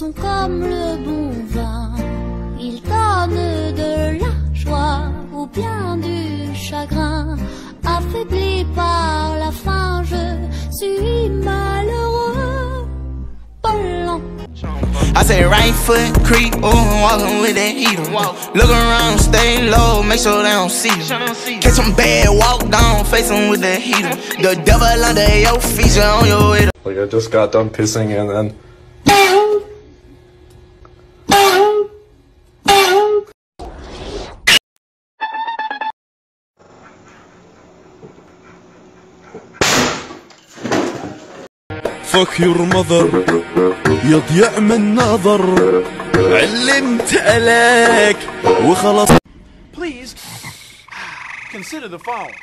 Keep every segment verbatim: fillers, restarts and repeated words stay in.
sont comme le bon vin, ils donnent de la joie ou bien du chagrin. Affaibli par la faim, je suis malheureux. Pas lent. I say right foot creep, ooh, I'm walking with that heater. Look around, stay low, make sure they don't see you. Catch some bad, walk down, face them with the heater. The devil under your feet, you on your way to. Like I just got done pissing and then. Fuck your mother يضيع من نظر علمت عليك وخلاص. Please consider the phone.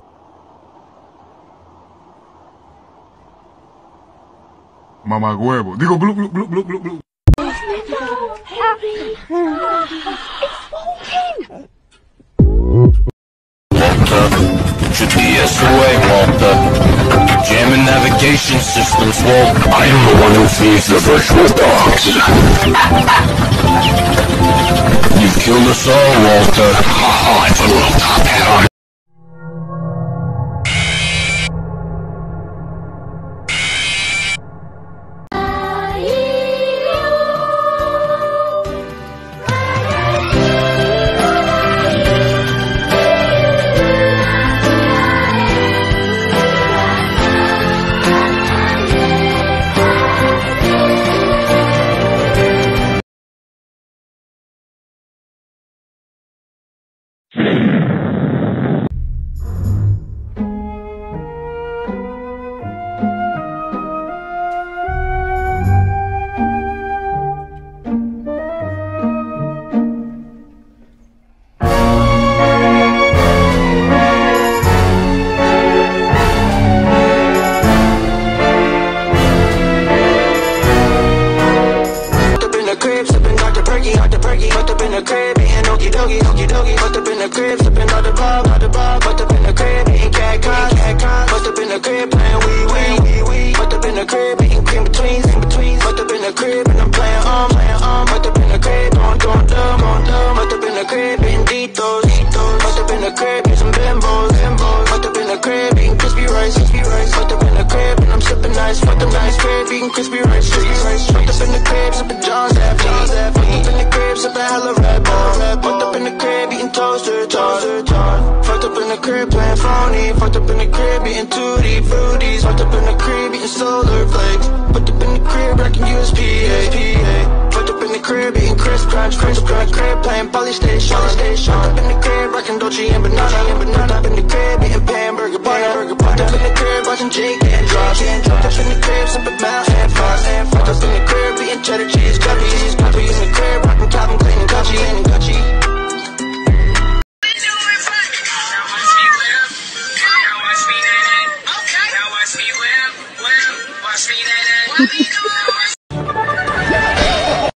Mamá huevo. Digo glu glu glu glu glu glu. Should be S O A, Walter. Jamming navigation systems, Walter. I am the one who feeds the virtual dogs. You've killed us all, Walter. Ha ha, it's a little top hat on. Crib, sipping out the ball, out the ball, fucked up in the crib, eating cat cars, cat cars, fucked up in the crib, playing wee wee, wee wee, fucked up in the crib, eating cream betweens, in betweens, fucked up in the crib, and I'm playing on, playing on, fucked up in the crib, going, going dumb, going dumb, fucked up in the crib, eating Doritos, fucked up in the crib, eating some bimbos, bimbos, fucked up in the crib, eating crispy rice, crispy rice, fucked up in the crib, and I'm sipping nice, fucked up nice crib, eating crispy rice, crispy rice, fucked up in the crib, sipping John's Ave, John's Ave, fucked up in the crib, sipping hella Red Bull, fucked up in the crib, eating toaster, toaster, fucked up in the crib, playing phony. Fucked up in the crib, eating tutti fruities. Fucked up in the crib, eating solar flakes. Fucked up in the crib, rocking U S P A. Fucked up in the crib, eating crisp crunch, crisp crunch. Crib playing Polystation. Fucked up in the crib, rocking Dolce and Banana. Fucked up in the crib, eating Hamburger Butter. Fucked up in the crib, watching Jake and Drops. Fucked up in the crib, sipping Mouse and Fox. Fucked up in the crib, eating cheddar cheese, guppies. Fucked up in the crib, rocking Calvin Klein and Gucci and Gucci. Watch me, that, that. Watch me that, that.